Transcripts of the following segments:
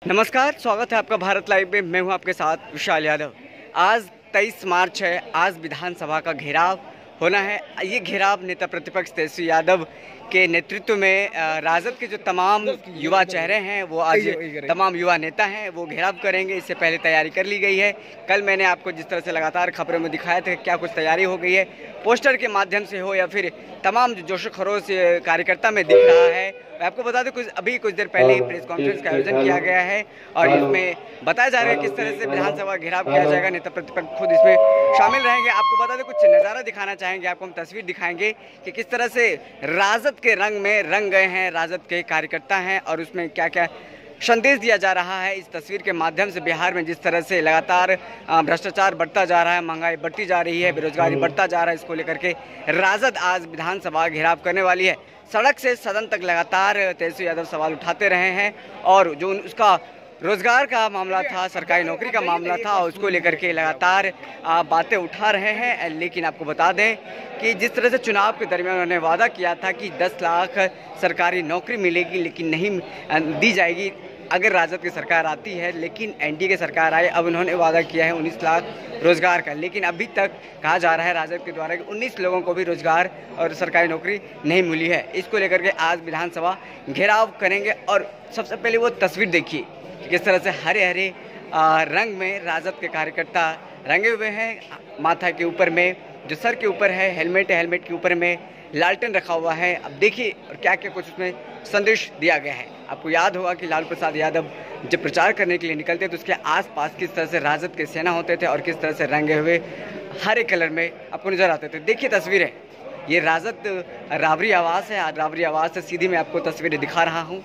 नमस्कार, स्वागत है आपका भारत लाइव में। मैं हूं आपके साथ विशाल यादव। आज 23 मार्च है। आज विधानसभा का घेराव होना है। ये घेराव नेता प्रतिपक्ष तेजस्वी यादव के नेतृत्व में राजद के जो तमाम युवा चेहरे हैं, वो आज तमाम युवा नेता हैं, वो घेराव करेंगे। इससे पहले तैयारी कर ली गई है। कल मैंने आपको जिस तरह से लगातार खबरों में दिखाया था क्या कुछ तैयारी हो गई है, पोस्टर के माध्यम से हो या फिर तमाम जो जोश खरोश कार्यकर्ता में दिख रहा है। आपको बता दें कुछ देर पहले ही प्रेस कॉन्फ्रेंस का आयोजन किया गया है और इसमें बताया जा रहा है किस तरह से विधानसभा घेराव किया जाएगा। नेता प्रतिपक्ष खुद इसमें शामिल रहेंगे। आपको बता दें कुछ नज़ारा दिखाना चाहेंगे, आपको हम तस्वीर दिखाएंगे कि किस तरह से राजद के रंग में रंग गए हैं राजद के कार्यकर्ता हैं और उसमें क्या क्या संदेश दिया जा रहा है। इस तस्वीर के माध्यम से बिहार में जिस तरह से लगातार भ्रष्टाचार बढ़ता जा रहा है, महंगाई बढ़ती जा रही है, बेरोजगारी बढ़ता जा रहा है, इसको लेकर के राजद आज विधानसभा घेराव करने वाली है। सड़क से सदन तक लगातार तेजस्वी यादव सवाल उठाते रहे हैं और जो उसका रोजगार का मामला था, सरकारी नौकरी का मामला था, उसको लेकर के लगातार बातें उठा रहे हैं। लेकिन आपको बता दें कि जिस तरह से चुनाव के दरमियान उन्होंने वादा किया था कि 10 लाख सरकारी नौकरी मिलेगी, लेकिन नहीं दी जाएगी अगर राजद की सरकार आती है। लेकिन एनडीए की सरकार आए, अब उन्होंने वादा किया है 19 लाख रोजगार का। लेकिन अभी तक कहा जा रहा है राजद के द्वारा कि 19 लोगों को भी रोजगार और सरकारी नौकरी नहीं मिली है। इसको लेकर के आज विधानसभा घेराव करेंगे और सबसे पहले वो तस्वीर देखिए कि किस तरह से हरे हरे रंग में राजद के कार्यकर्ता रंगे हुए हैं। माथा के ऊपर में जो सर के ऊपर है हेलमेट है, हेलमेट के ऊपर में लालटेन रखा हुआ है। अब देखिए और क्या क्या कुछ उसमें संदेश दिया गया है। आपको याद होगा कि लालू प्रसाद यादव जब प्रचार करने के लिए निकलते तो उसके आसपास किस तरह से राजद के सेना होते थे और किस तरह से रंगे हुए हरे कलर में आपको नजर आते थे। देखिए तस्वीरें, ये राजद राबरी आवास है। राबरी आवास से सीधी मैं आपको तस्वीरें दिखा रहा हूँ।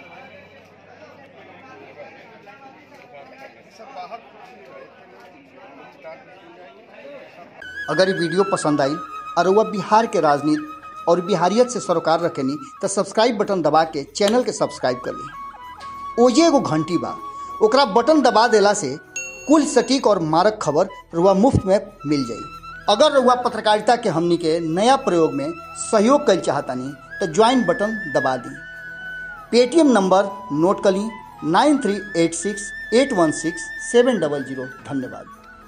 अगर ये वीडियो पसंद आई और वह बिहार के राजनीति और बिहारियत से सरोकार रखेनी तो सब्सक्राइब बटन दबा के चैनल के सब्सक्राइब कर ली। ओजे एगो घंटी बा, ओकरा बटन दबा देला से कुल सटीक और मारक खबर रुआ मुफ्त में मिल जाई। अगर रुआ पत्रकारिता के हमनी के नया प्रयोग में सहयोग कर चाहतानी तो ज्वाइन बटन दबा दी। पेटीएम नंबर नोट कर ली 9386816700। धन्यवाद।